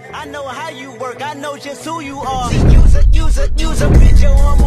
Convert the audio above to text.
I know how you work, I know just who you are. See, use a bitch on